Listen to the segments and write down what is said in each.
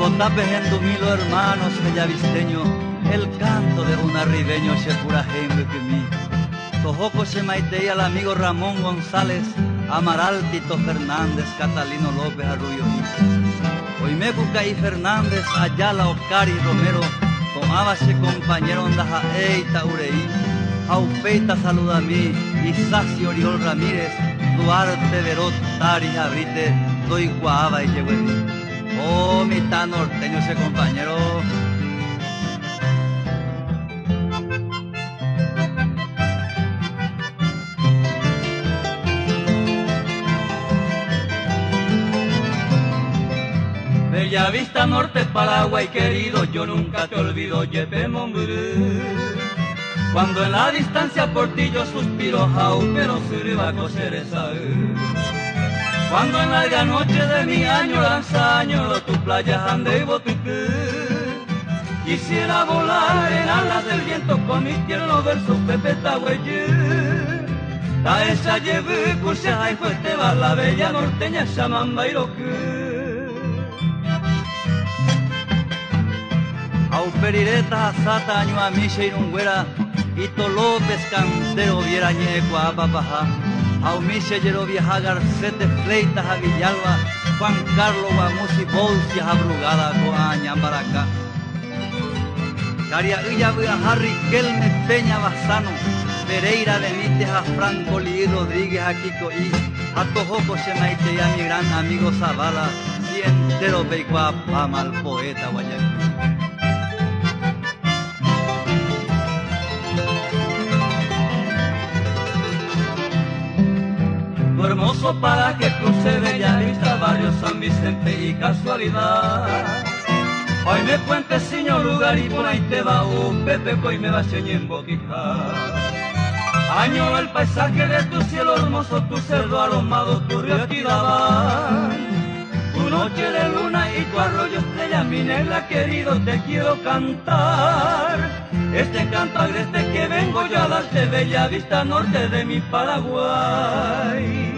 Cotape Gendumilo, hermanos bellavisteño, el canto de un arribeño Shepura Heimbe que mí. Tojoco Shemaitei al amigo Ramón González, Amaral Tito Fernández, Catalino López Arroyo. Oimecuca y Fernández, Ayala, Ocari, Romero, tomábase compañero Ondaja Eita Ureí, Aupeita saluda a mí, Isaci Oriol Ramírez, Duarte Verot, Tari Abrite, Doy Guava y Yehueli. Oh, mitad norteño ese compañero. Bellavista Norte, Paraguay querido, yo nunca te olvido, Yepe Momburú. Cuando en la distancia por ti yo suspiro, jau, pero sirva cosereza. Cuando en larga noche de mi añoranza añoro tu playa ande y botucú. Quisiera volar en alas del viento con mis tiernos versos Pepe Tahueyú. Ta esa llevé, cursia y fuerte va la bella norteña Shamamba y Rocu. Auperireta, Sata, Añuamiche y Nungüera, Ito López, Cantero, Vierañe, Coapapajá, Aumiche, Yerovia, Garcete, Fleitas, a Villalba, Juan Carlos, Guamusi, Bolsias, Abrugada, Coañambaracá. Caria Uya, Harry, Kelme, Peña, Bazano, Pereira, Benítez, a Franco, Lee, Rodríguez, a Kiko y a Tojoco, Shemaite y a mi gran amigo Zavala, y entero Peicuapama, al poeta Guayaquil. Hermoso para que cruce Bellavista, barrio San Vicente y casualidad. Hoy me cuente señor lugar y por ahí te va un Pepe, hoy me va en Boquijá. Añoro el paisaje de tu cielo hermoso, tu cerdo aromado, tu río Aquidabán. Tu noche de luna y tu arroyo estrella, mi negra querido, te quiero cantar. Este canto agreste que vengo yo a darte, Bellavista Norte de mi Paraguay.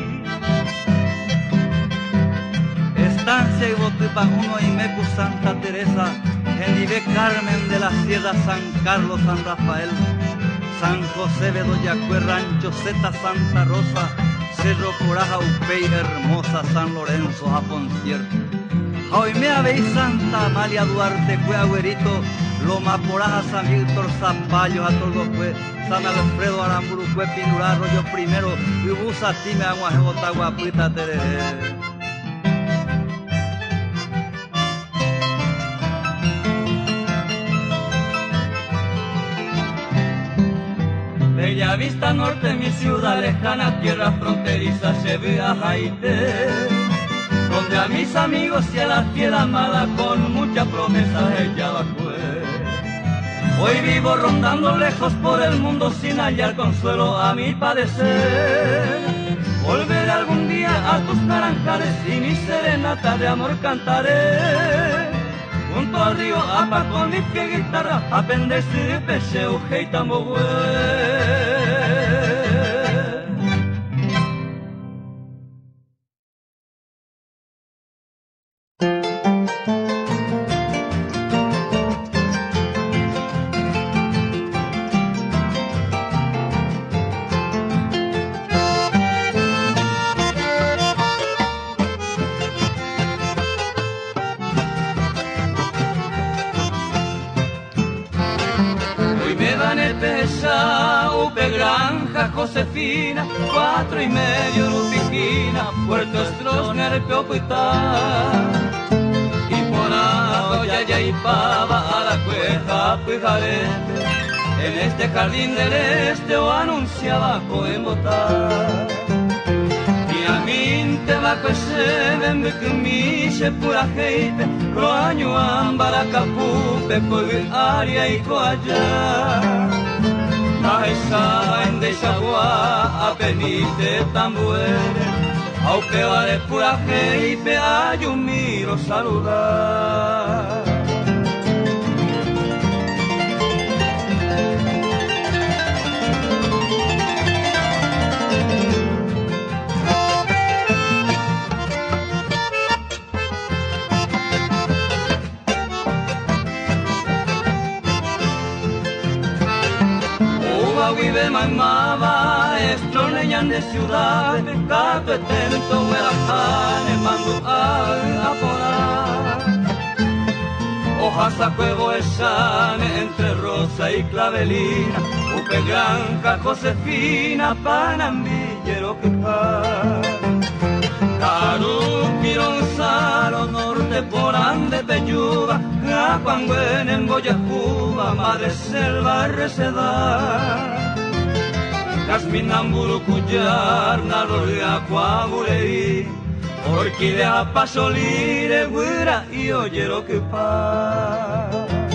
Estancia y Botupan 1 y Mecu Santa Teresa, Gendive Carmen de la Sierra, San Carlos, San Rafael, San José, Bedoyacue, Rancho Zeta, Santa Rosa, Cerro Coraja, Upey, Hermosa, San Lorenzo, Japón Cierto. Hoy me habéis Santa Amalia, Duarte, Cueagüerito, Loma Poraja, San Víctor, Zapallos, Atolgocue, San Alfredo, Aramburucue, Pinurá, Arroyo Primero, Yubusa, Time, Aguajebota, Guapuita, Tereré. Bellavista Norte, mi ciudad lejana, tierra fronteriza, se ve a Haití, donde a mis amigos y a la fiel amada con mucha promesa ella fue. Hoy vivo rondando lejos por el mundo sin hallar consuelo a mi padecer. Volveré algún día a tus naranjales y mi serenata de amor cantaré. Junto al río Apa con mi pie guitarra, aprender si peseo y tambohue. Granja Josefina, 4,5 Lupiquina, Puerto Stroessner, Peopuitá. Y por Arroya y Pava a la Cueja, Pujarete, en este jardín del este o anunciaba Coembotá. Y a mí te va a coser, me cumiche pura gente, Croaño, Ambaracapupe, Coaria y Coayá. Esa en Deishagua, a penite tambuere, aunque vale pura gente, hay un miro saludar. vive mamaba, esto leñan de ciudad, gato etento, huerajane, mandu a porar. Hojas a cuevo esane, entre rosa y clavelina, upe granja Josefina, panambillero que pa. Caruqui, Gonzalo, norte por ande Peyuba, Acuangüen en Boyacuba, madre selva receda. Casminamburu Cuyar, Naroria Coabuleí, orquídea pasolire, güira y oyero que pa.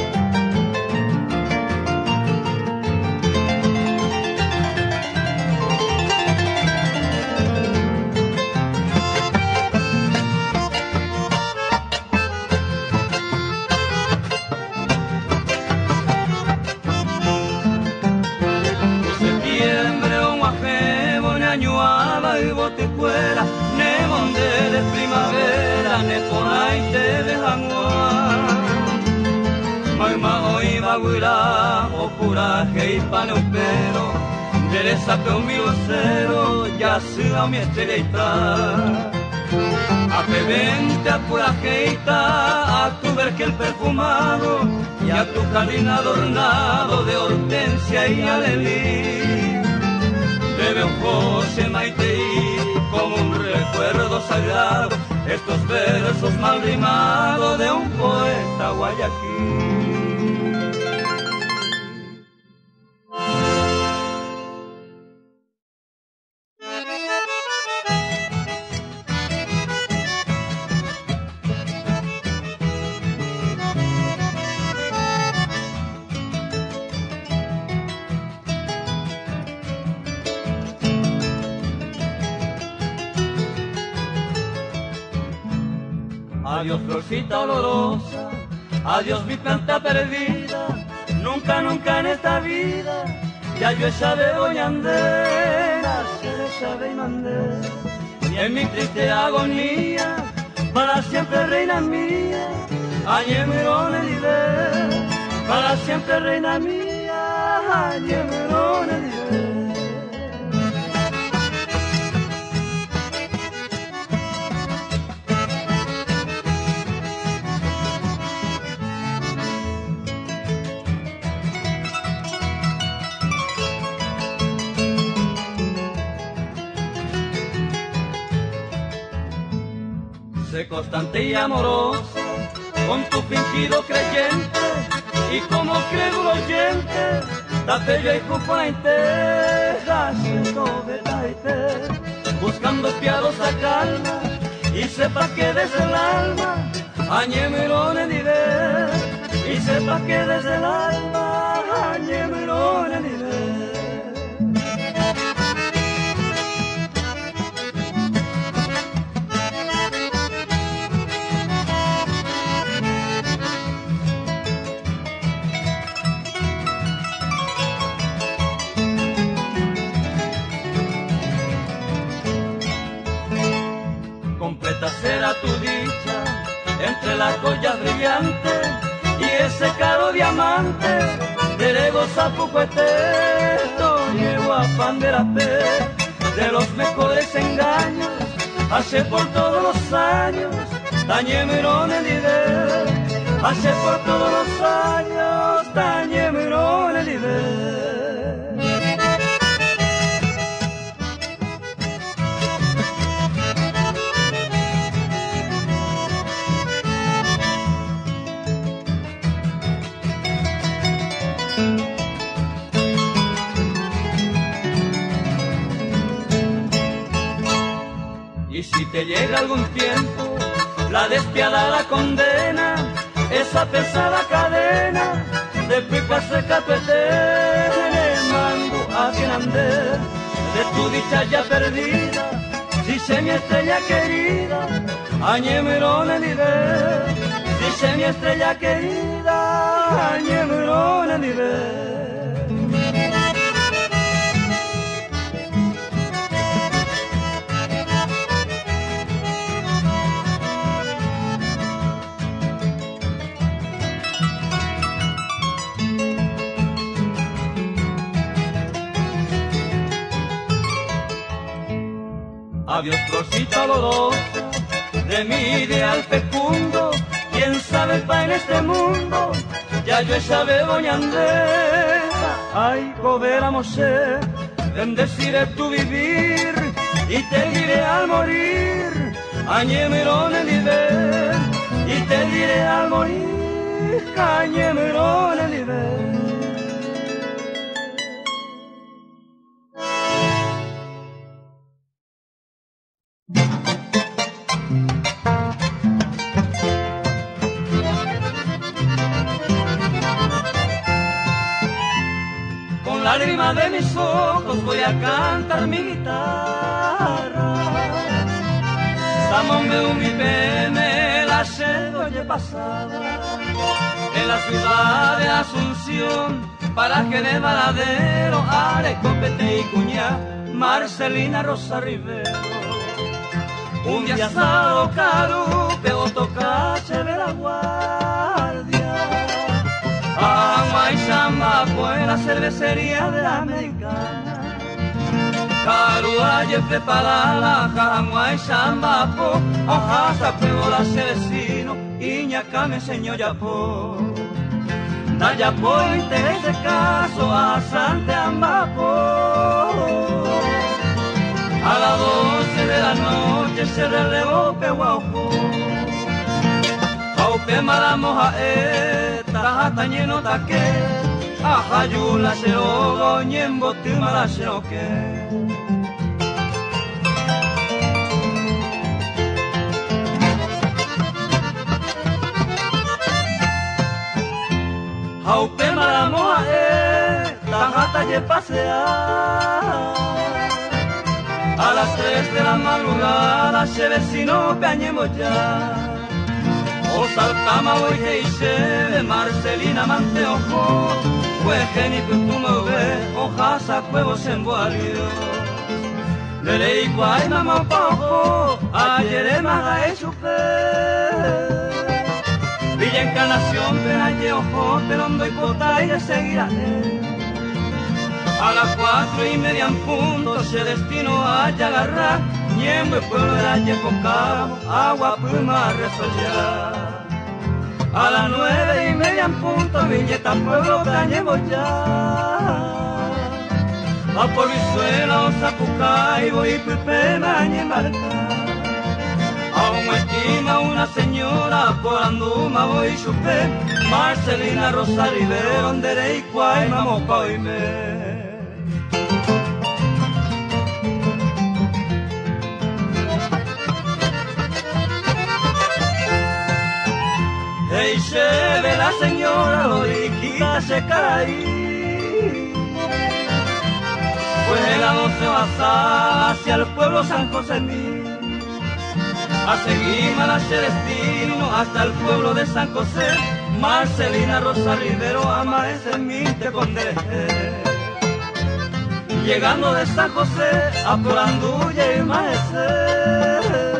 Boticuera, ne monde de primavera, ne ponaite de jangua. Maima oiba guira, o puraje y paneupero, dereza pe un milocero, ya sea mi estrellita. A pebente, a purajeita, a tu vergel perfumado, y a tu jardín adornado de hortensia y alelí. Bebe un José Maiteí como un recuerdo sagrado, estos versos mal rimados de un poeta guayaquil. Adiós florcita olorosa, adiós mi planta perdida, nunca, nunca en esta vida, ya yo esa begoñandera, cereza y mandé, y en mi triste agonía, para siempre reina mía, añemerone diré, para siempre reina mía, añemerone diré. Sé constante y amorosa, con tu fingido creyente, y como crédulo oyente, date yo y cupainte, haciendo de taite, buscando piadosa calma, y sepa que desde el alma, añemerone diré, y sepa que desde el alma, añemerone diré. Completa será tu dicha entre las joyas brillantes y ese caro diamante del ego zapucuete, llevo afán de la fe de los mejores engaños, hace por todos los años, tañemerone diré, hace por todos los años, tañemerone diré. Y si te llega algún tiempo la despiadada condena, esa pesada cadena de pipa seca te mando a quien andé de tu dicha ya perdida, dice mi estrella querida, añemerone diré, dice mi estrella querida, añemerone diré. Adiós, florcita olorosa de mi ideal fecundo. ¿Quién sabe pa' en este mundo? Ya yo sabe boñandera. Ay, coberamos ser, bendeciré tu vivir y te diré al morir, añemerón el nivel. Y te diré al morir, añemerón el nivel. Lágrimas de mis ojos voy a cantar mi guitarra. Samombe mi pene la oye pasada en la ciudad de Asunción, paraje de Varadero, Arecopete y Cuñá, Marcelina Rosa Rivero. Un día asado carupe o tocache de la guardia. Agua y chambapo en la cervecería de la Americana. Caruda y preparada, agua y chambapo. Ojasa pego la vecino, Iñaca me enseñó yapo. Da yapo interés de caso a Sante Ambapo. A las 12 de la noche se relevó Pehuaujo. Aupe maramoja tahata lleno taque, ajayula se ogo, ñembo timala se oque. Aupe maramoja tahata ye pasear. A las 3 de la madrugada se vecino peañemo ya. O saltama voy que hice de Marcelina manteojo, pues que ni tú me ves, hojas a huevos en boalio. Le leí guay mamá poco, ayer maga es chupe. Villa Encarnación, penalle ojo, pelondo y pota y le seguirá. A las 4:30 en punto se destinó a agarrar. Ñembo y pueblo de la Yepocabo, agua puma resollar. A las 9:30 en punto, Villeta pueblo cañemos ya. A por Vizuela o Zapucaibo y Pipe Mañemarca. A un esquina una señora por Anduma voy chupé. Marcelina Rosa Rivero, Andere y Cuay, Mamopa y me. Y se ve la señora Loriquita se cae, pues el lado se va hacia el pueblo San José mío, a seguir a ese destino hasta el pueblo de San José. Marcelina Rosa Rivero amanece en mi te pondré. Llegando de San José a Poranduya y amanecer.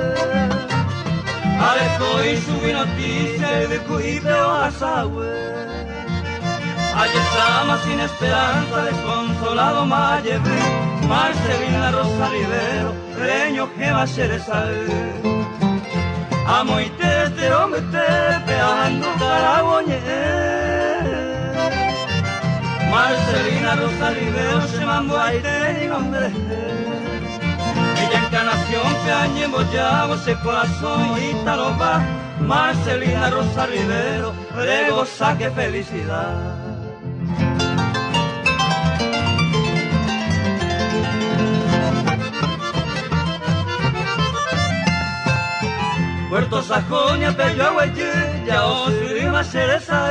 Estoy subí noticias de Cuipeo a Sahue. Allí estamos sin esperanza, desconsolado más llevé. Marcelina Rosa Rivero, reño que va a ser esa. Amo y te hombre te peando caraboñe. Marcelina Rosa Rivero se mandó a irte y hombre. Ella Encarnación, peañe, embollamos ese corazón y taloba. Marcelina Rosa Rivero, de goza que felicidad. Puerto Sajonia, Peyoagüeyé, ya os iba a ser esa.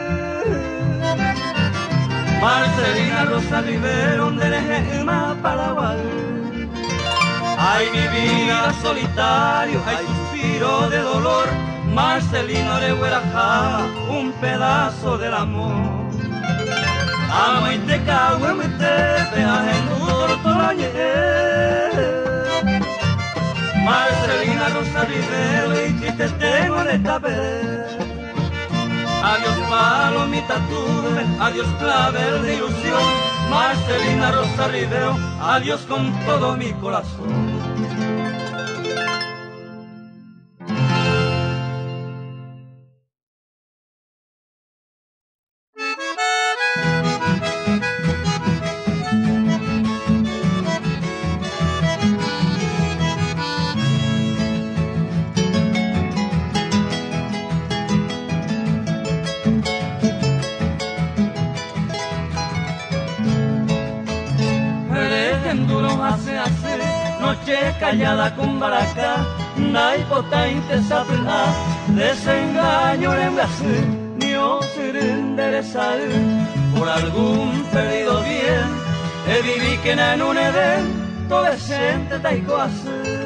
Marcelina Rosa Rivero, donde dejé más Paraguay. Ay, mi vida solitario, hay suspiro de dolor. Marcelino de Huerajá, un pedazo del amor. Amo y te cago en mi tepe, en tu tortoñe. Marcelina Rosa Rivero, y si te tengo en esta vez. Adiós palomita tuve, adiós clavel de ilusión. Marcelina Rosa Rivero, adiós con todo mi corazón. duro hace noche callada con baraca, naipota intesapla, desengaño en Brasil, ni osir enderezar, por algún perdido bien, viví que en un evento decente taiko hacer.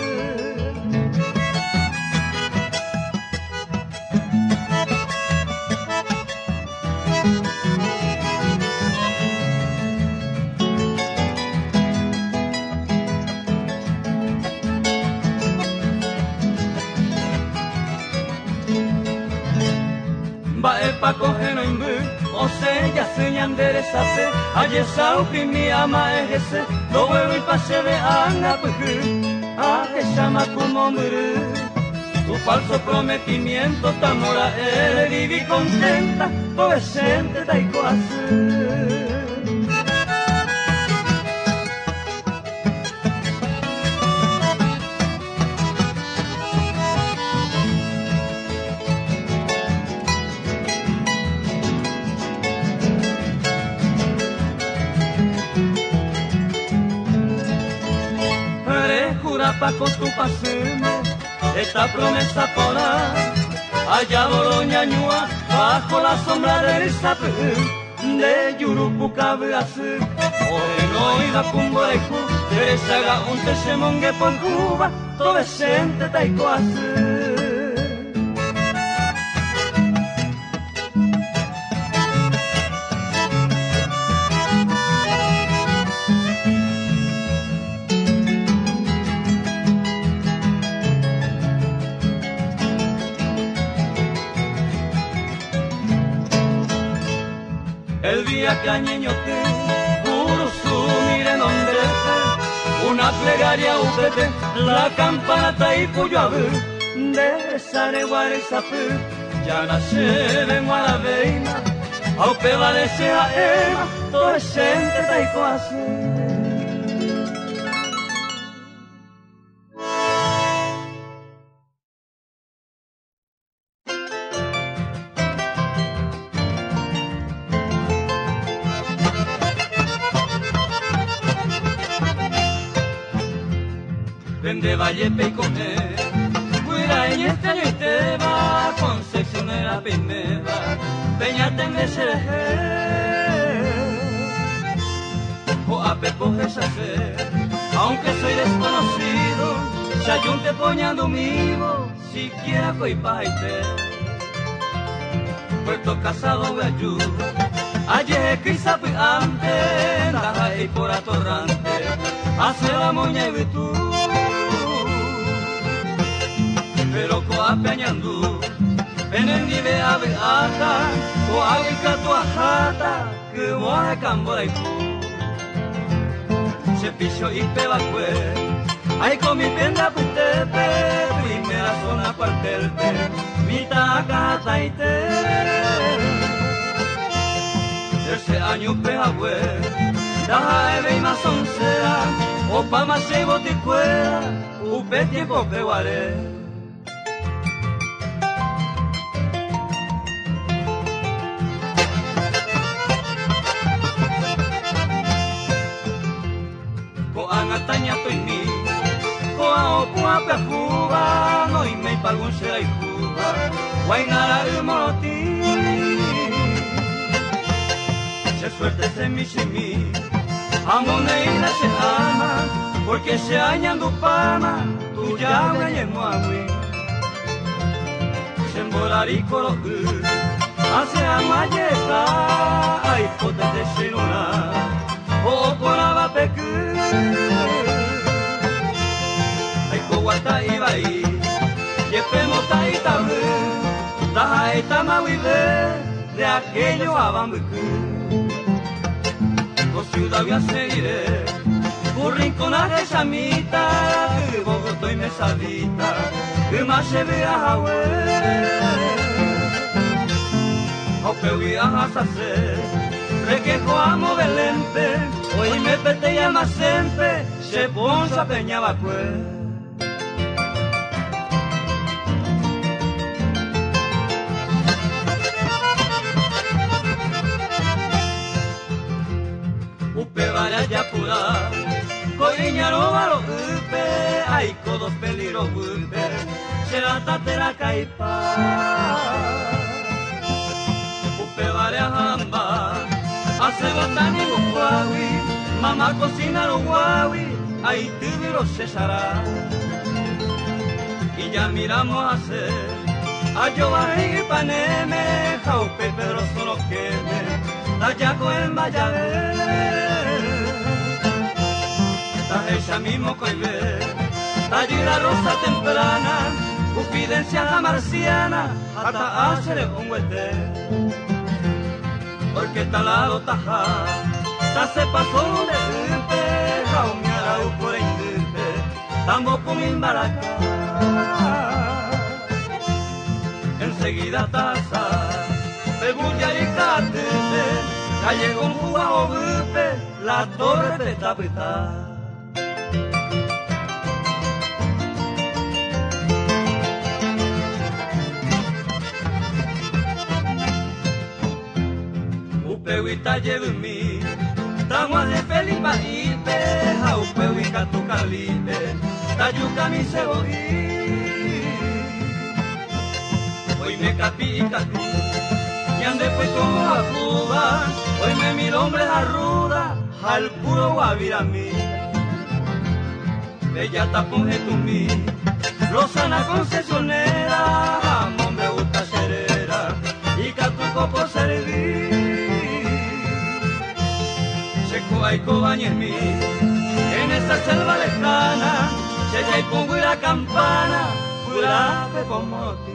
Pa coger no imbu, o sea, señan enderezase, ayer saupi mi ama ejese, lo vuelvo y pase de anga puju, a que llama como muru. Tu falso prometimiento, tamora, viví contenta, adolescente taiko hacer. Pa con tu pasemo, esta promesa podrá, allá Boloña ñua, bajo la sombra del sapé, de Yurupuca Brasil, hoy no ida Pumborecu, Teresaga un tesemongue por Cuba, todo decente taiko hacer. El día cañeño que Urusu mire nombre, una plegaria upete, la campana taipuyo a ver, de sare guaresape, ya nace de guarabeina, au peba de sea ema, todo decente taiko hacer. Vende Vallepe y comer, cuida en este año y te va, con seccionera primera, peñate en ese o a pepo hacer, aunque soy desconocido, ya yo te poñando migo, siquiera coi paite. Puerto Casado me ayuda, ayer quizá fui antes, nada y por atorrante, hace la moña y virtud. Pero coapeñandú, penendi a beata, coagica tu ajata, que voy a cambora y pu. Cepillo y pebacue, ay con mi penda putepe, primera zona cuartelpe, mitad cataite. Tercer año pejagüe, daja eve y más oncea, o pa más y boticuera, upe tiempo peguaré. Taña to mi, coa opua pejuba, no y me palgun se y juba, guainara el moroti. Se suerte se mi simi, amone y la se ama, porque se añando pama, tu ya me lleno a mí. Se embolari coro, hace amayeta, ay pote de senona, o coraba pecu. Guata y baí, yepe mota y tabú, taja y tamahuive, de aquello a bambucú. Con ciudad voy a seguiré, un rinconaje samita, que Bogotá y mesadita, que más se vea Hawái. Aunque voy a hacer, requejo amo Belente, hoy me pete y ama siempre, se ponza peñaba pues. Yapura, Aiko dos peligros bupe, se la tatera caipa. Bupe varias ambas, hace botán y guawi, mamá cocina los guawi, ahí tibiro cesará. Y ya miramos a hacer, a Giovanni y Paneme, Jaupe y Pedro solo queme, Tayaco en Valladolid. Ella mismo coibe, allí la rosa temprana, confidencia la marciana, hasta hacerle un huete. Porque talado taja, ta se pasó de irte, jaumeara por indirte, tampoco mi embaraca. Enseguida taza, pebulla y catete, calle con jugado bupe, la torre te tapita. Upeuita llevumi, taguas de Felipa ipe, jaupeuica tu calipe, tayuca mi cebollí. Hoy me capi y capi, y ande pues como a Cuba, hoy me miro hombre la ruda, al puro guaviramí. Bella taponje tu mí, Rosana concesionera, jamón me gusta cerera, y catuco por servir. Hay cobaña en mí, en esta selva lejana, si allá hay pongo y la campana, curate como ti.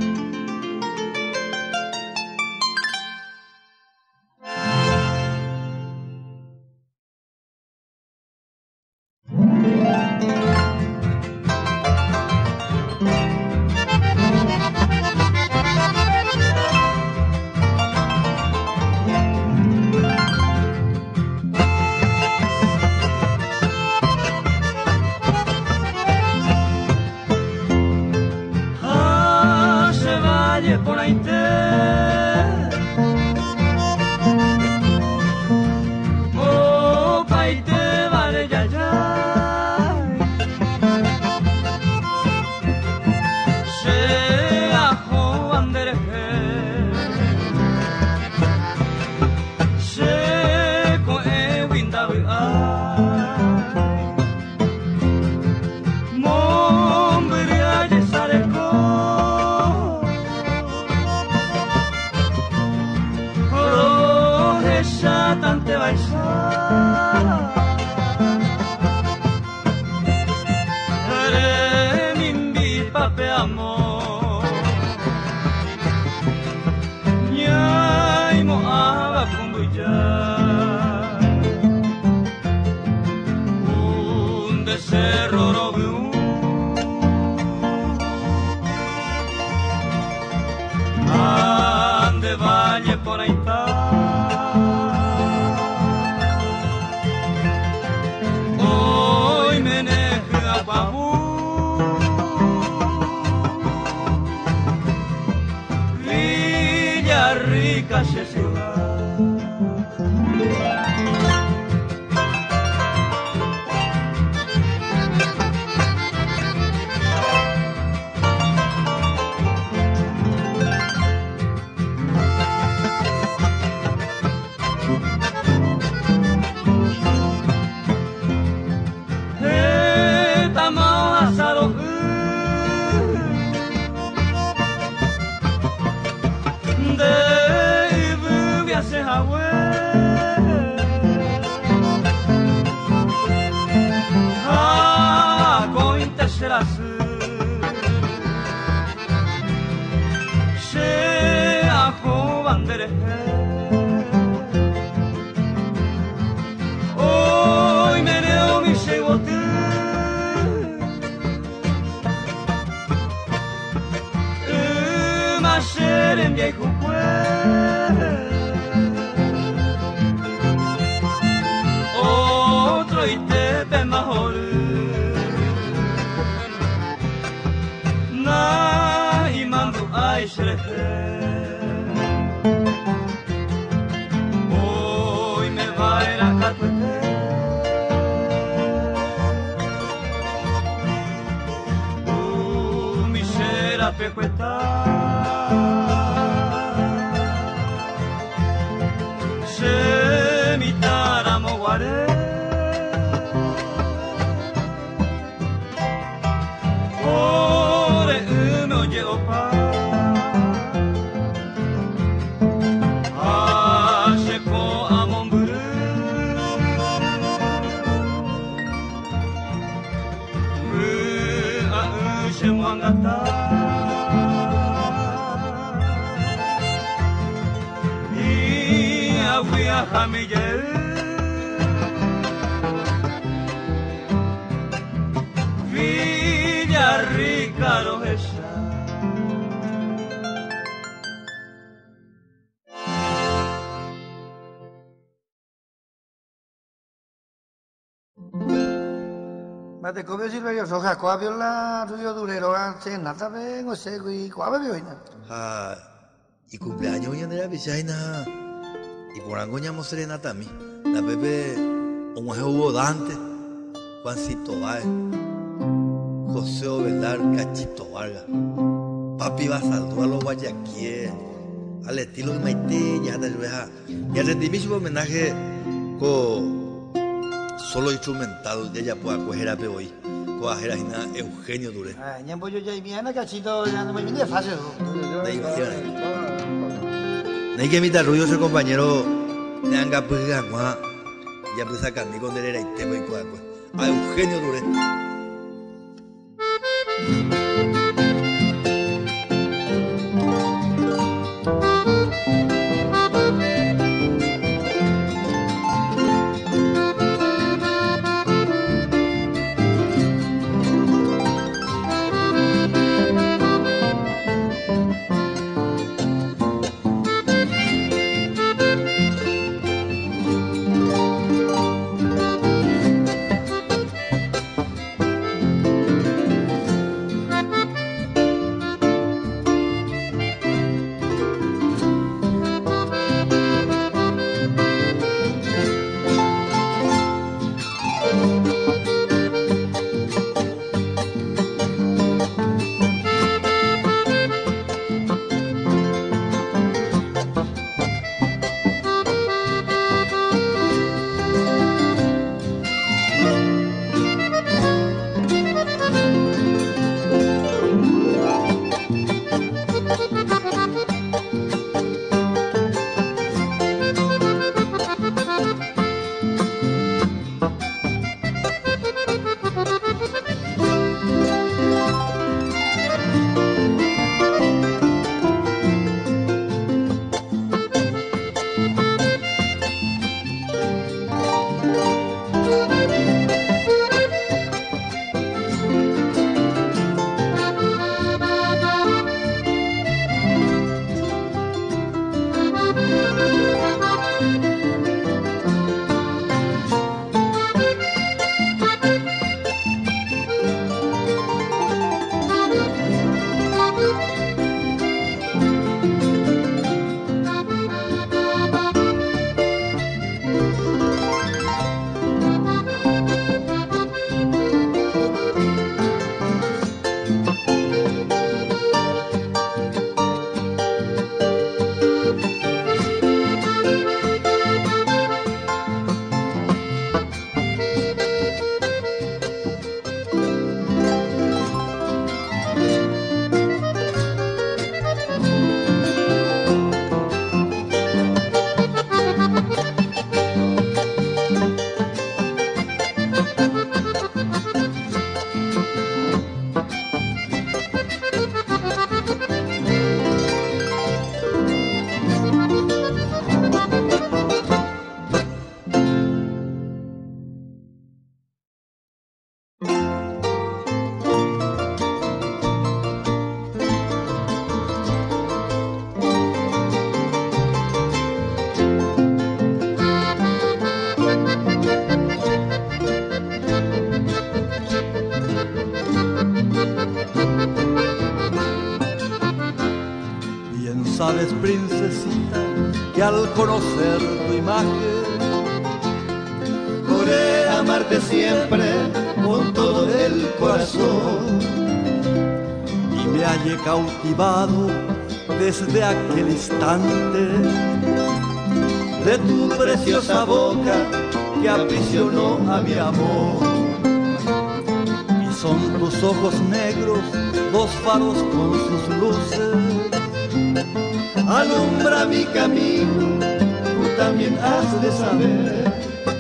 Hoy me va a ir a Catuete. pecueta se mitara moguare ore ume oye opa asheko amon buru Shemwangata y aguia jamille Villarrica lo esa Mate come Silverio soja qua viola tuyo durero anche nata vengo segui qua vioina. Ah, y cumpleaños hoy en día bichaina. Y por algo ñamo serenata a mí. La Pepe, un huevo Dante, Juancito Báez, José Ovelar, Cachito Vargas, Papi Basaldo a los Guayaquíes, al estilo de Maite, ya tal vez. Y al rendimiento homenaje con solo instrumental, ella puede acoger a Peoí, coger a Eugenio Duré. Ah, ñambo yo ya miana cachito ya no me viene fácil. No hay que imitar ruido ese compañero de Angapurga, ya pues sacar mi condera y te voy a Eugenio Duré. sabes, princesita, que al conocer tu imagen juré amarte siempre con todo el corazón. y me te hallé cautivado desde aquel instante de tu preciosa boca que aprisionó a mi amor. Y son tus ojos negros, dos faros con sus luces. Alumbra mi camino, tú también has de saber.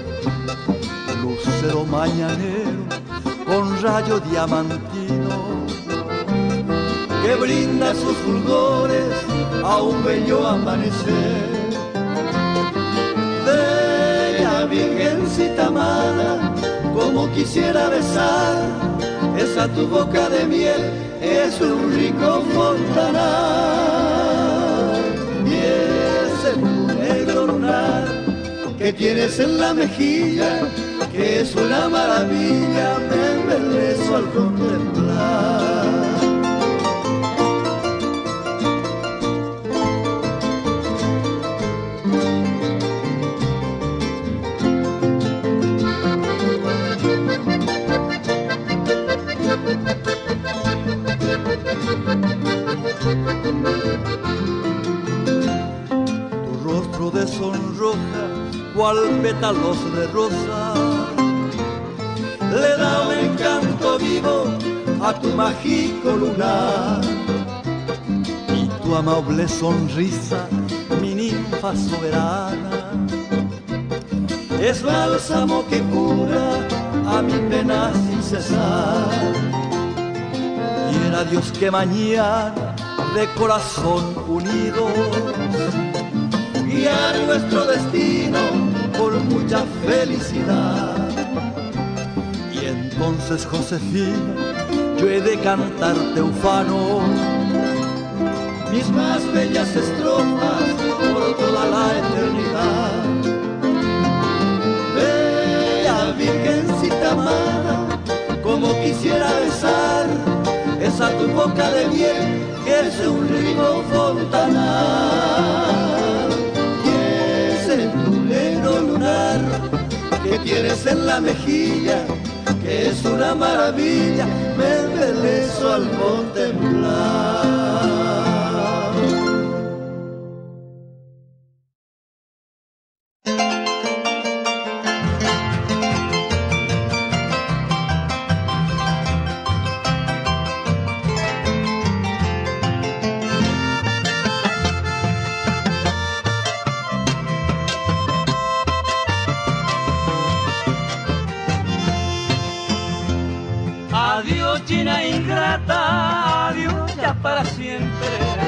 Lucero mañanero con rayo diamantino que brinda sus fulgores a un bello amanecer. Bella virgencita amada, como quisiera besar esa tu boca de miel, es un rico fontanar. Y ese tu negro lunar que tienes en la mejilla, que es una maravilla, me embelezo al contemplar. Tu rostro de sonroja, cual pétalos de rosa, le da un encanto vivo a tu mágico lugar. Y tu amable sonrisa, mi ninfa soberana, es bálsamo que cura a mi pena sin cesar. Quiera Dios que mañana de corazón unidos guiar nuestro destino con mucha felicidad. Y entonces, Josefina, yo he de cantarte ufano mis más bellas estrofas por toda la eternidad. Bella virgencita amada, como quisiera besar esa tu boca de miel, que es un río fontanar. Y ese tu negro lunar que tienes en la mejilla, que es una maravilla, me embelezo al contemplar. Adiós, China ingrata, adiós ya para siempre.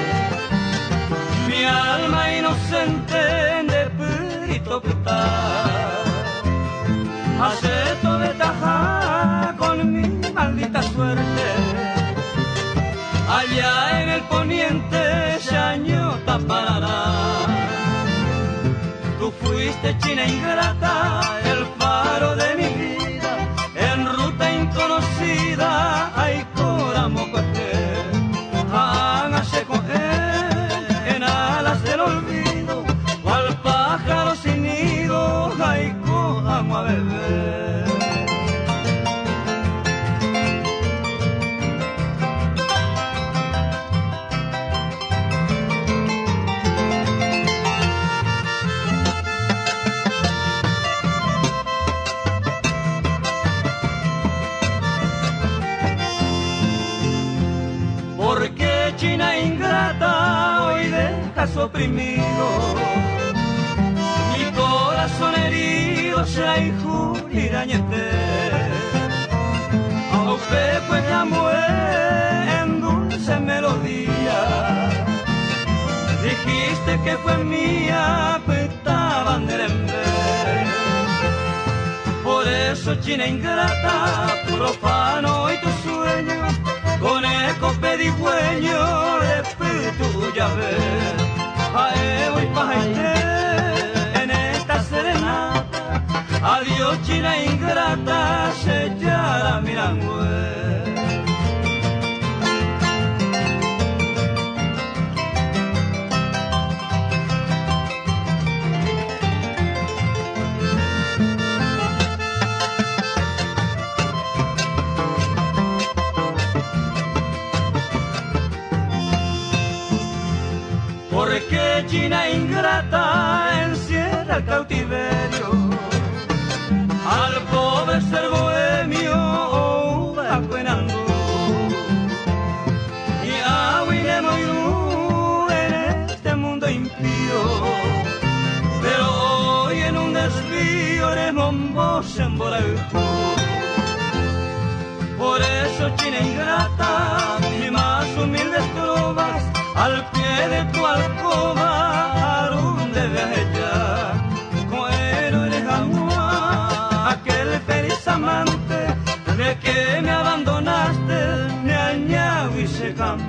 Mi alma inocente de purito putar, acepto de tajar con mi maldita suerte. Allá en el poniente Chañota parará. Tú fuiste, China ingrata, el faro de mi vida, en ruta inconocida, ay coramocote, hágase coger en alas del olvido, cual pájaro sin nido, ay cojamos a beber. Porque China ingrata hoy dejas oprimido mi corazón herido, se hay jurirañete. A usted pues llamó en dulce melodía, dijiste que fue mía, petaban de por eso, China ingrata, profano hoy tus sueños, con eco pedigüeño de tu llave. Pae voy pajaité en esta serenata, adiós China ingrata, sellara mirangüe. China ingrata encierra el cautiverio al pobre ser bohemio va cuenando y aguinemo en este mundo impío, pero hoy en un desvío de mombos en Boralco. Por eso, China ingrata, mis más humildes trovas al pie de tu alcoba, arun de bella, coero eres agua, aquel feliz amante de que me abandonaste, me añado y se campa.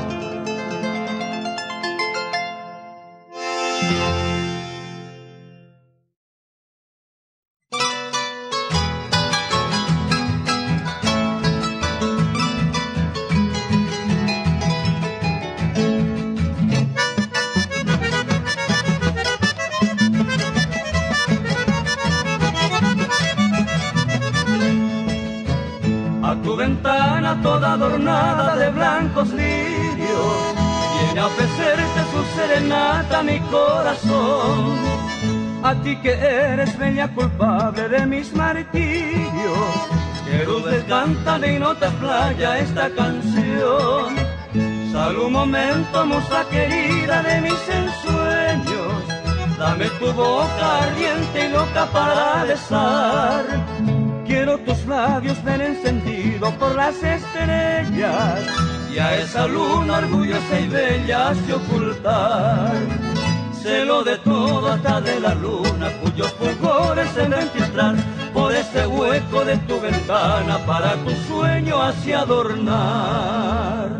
Ventana toda adornada de blancos lirios, viene a ofrecerte su serenata mi corazón. A ti que eres bella culpable de mis martirios, querubes cantan y no te playa esta canción. Sal un momento, musa querida de mis ensueños, dame tu boca ardiente y loca para besar. Quiero tus labios ver encendido por las estrellas y a esa luna orgullosa y bella se ocultar. Celo de todo hasta de la luna cuyos fulgores se ven filtrar por ese hueco de tu ventana para tu sueño así adornar.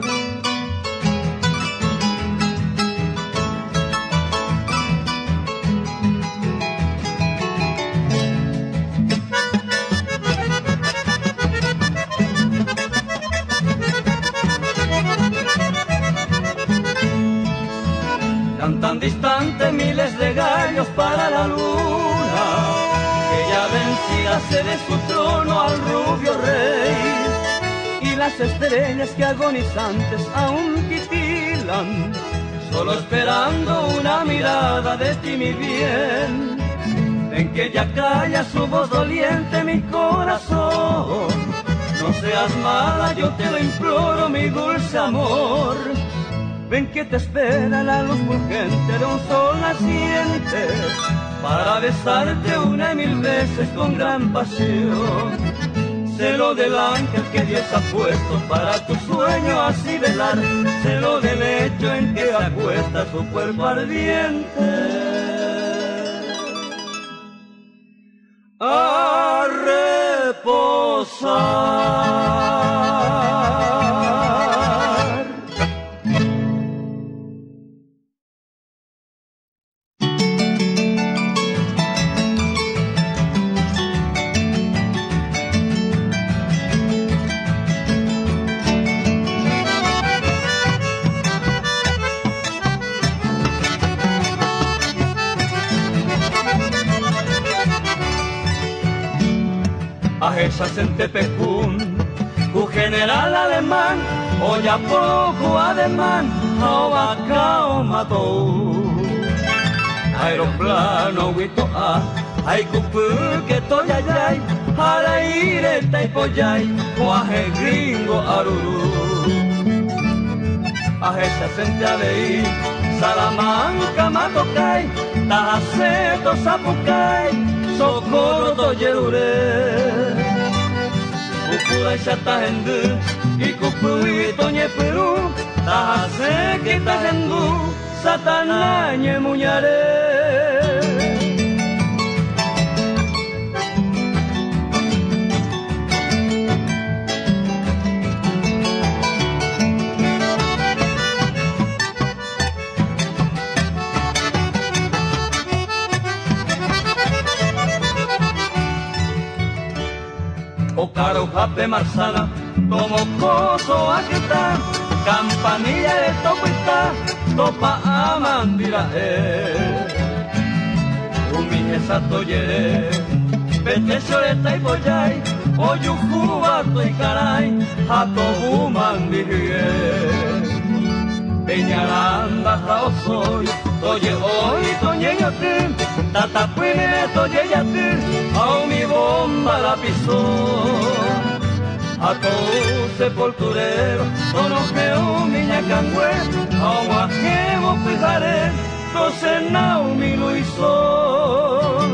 Tan distante miles de gallos para la luna, que ya vencida cede su trono al rubio rey, y las estrellas que agonizantes aún titilan, solo esperando una mirada de ti mi bien. Ven que ya calla su voz doliente mi corazón, no seas mala yo te lo imploro mi dulce amor. Ven que te espera la luz fulgente de un sol naciente para besarte una y mil veces con gran pasión. Celo del ángel que Dios ha puesto para tu sueño así velar, celo del lecho en que acuesta su cuerpo ardiente a reposar. En Tepejún, tu general alemán, hoy a poco ademán, a Bacao mató. Aeroplano, huito a, hay cupu que toyayay, araire taipoyay, oaje gringo arurú. Ajecha sente a leí, Salamanca matocay, tajaceto zapucay, socorro toyerure. Ukula syata hendu, ikupu tonye peru, tahase kita hendu, satananya munyare. O caro jape marzana, tomo coso aquita, campanilla de tocuita, topa amandira Umi sato yere, pete soreta y boyay, oyuju bato y caray, jato bumandire. Peñaranda jao soy, toye hoy toye yatir, tatapuine toye yatir, a mi bomba la pisó. A todo sepulturero, tono que un miña cangüe, a un ajemo fijaré, cosenao mi lo hizo.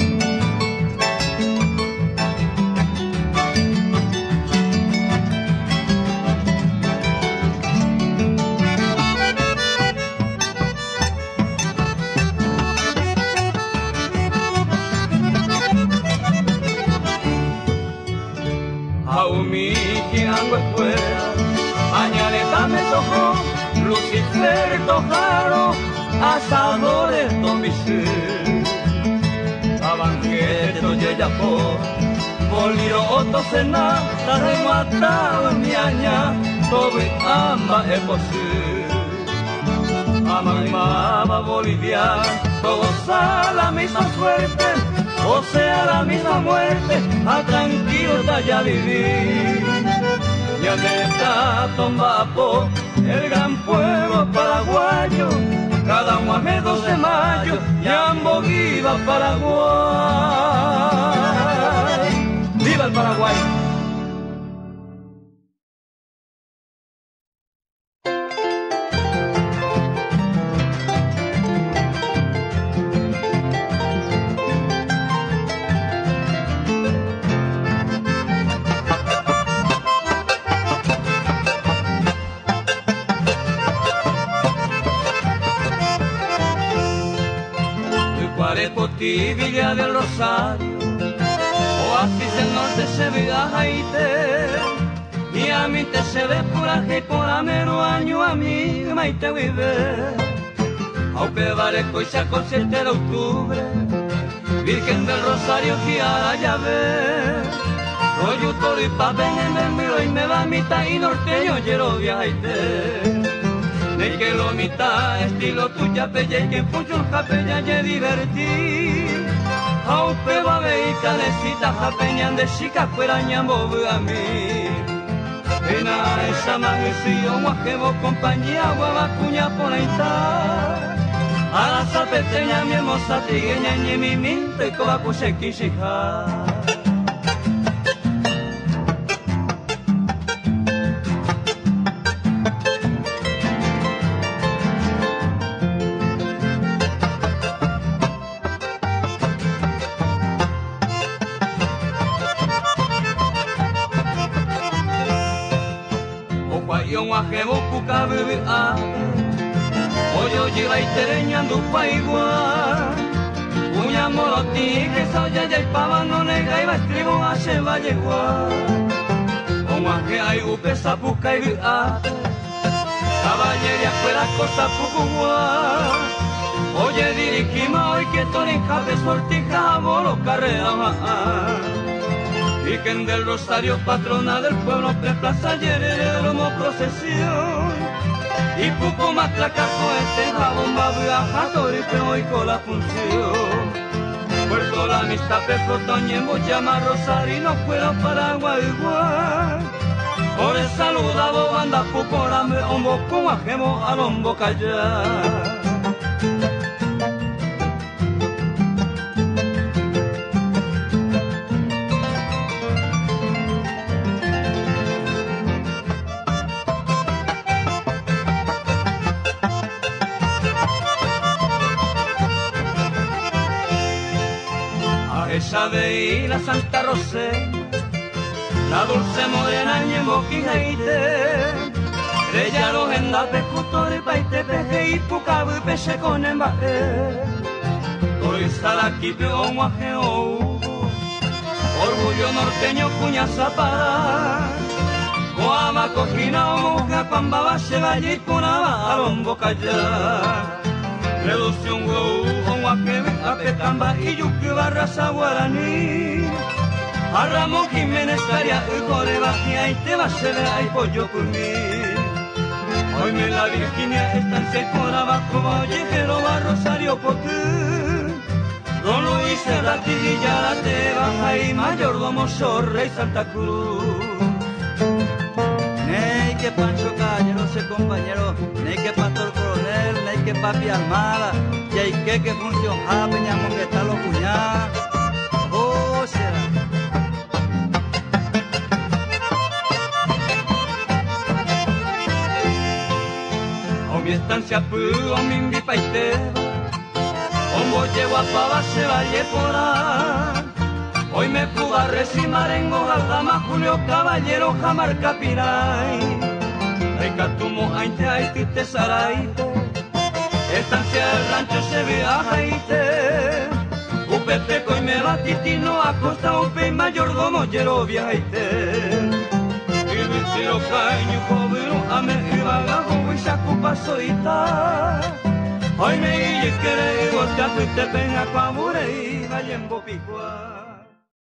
Aumi que ando escuela, añaleta me tocó, Lucifer tojaro, asadores tombisir. Abanguete toye yapó, boliro otto sena, tarde matado mi aña, tobi amba es posible. Amamaba boliviana, todos a la misma suerte, o sea la misma muerte, a tranquilo ya vivir. Ya me está tombapo, el gran pueblo paraguayo, cada uno a 2 de mayo, Yambo viva Paraguay. ¡Viva el Paraguay! Villa del Rosario, oasis del norte se ve a Haití, y a mí te se ve por aquí por ameno año a mí me te vive. Aunque vale coisa con 7 de octubre, Virgen del Rosario que a ya ve. Rollo toro y papel en el miro y me va mitad y norteño llero de Haití. De que lo mitad estilo tuya pella y que pucho el japella ye divertí. Aupe va veí calecita japeñan de chica fuera ñambo a mí. Pena esa magnesio guajebo compañía guabacuña por ahí está. A la zapeteña mi hermosa trigueña ñe mi minto y cobacu se quisija. Guajebo puca bebe a Oyo lleva y tereñando paigua Uña moroti que soya ya y pava no nega y va estribo a se va llegua O guaje hay upesa puca y a Caballería fuera cosa pucugua Oye dirigimos hoy que tonica de sortija bolo carrera Virgen del Rosario, patrona del pueblo, preplaza Yerero, procesión. Y poco más tracajo este jabón va viajando y hoy con la función. Puerto la amistad, Peprotoñemo, llama Rosario, no fuera Paraguay igual. Por el saludado banda puporame, hombo con ajemo al hombo callar. Esa veí la Santa Rosé, la dulce morena ñemo quijaite, Rellaros en la pescutore paite peje y pucabu peche con embaje, Torizar aquí peón guajeo, orgullo norteño cuña zapara, Coama cojina o muja cuamba va se vaya y punaba alombo callar. Reducción huevo, guaquebe, apetamba y yuque barraza guaraní. A Ramón Jiménez Caria, Ujore Bajía y te va a ser ahí pollo por mí. Hoy me la Virginia está en seis por abajo, Vallejero va Rosario Potú. Don Luis Serratilla la te baja y mayordomo Sorre y Santa Cruz. Ney que Pancho Calle, no sé compañero, ney que Pastor Coronel, ney que papi Almada, y hay que función peñamos que está los cuñados. Oh, será. O mi estancia pu, o mi invipa y teba, o mo llevo a pava se valle por ahí. Hoy me pudo a recimar en Galdama, Julio Caballero, Jamar Capiray. Recatumo, ainte, aite, tesaraite. Estancia del rancho se ve a jaite. Upepe, coi me batitino, acosta, upe, mayordomo, yero, viaite. Y vistiro, caño, cobero, ame, y vagajo, y saco, pasoita. Hoy me guille, quere, y volteato, y te venga, cabure, y vayan, bopicua.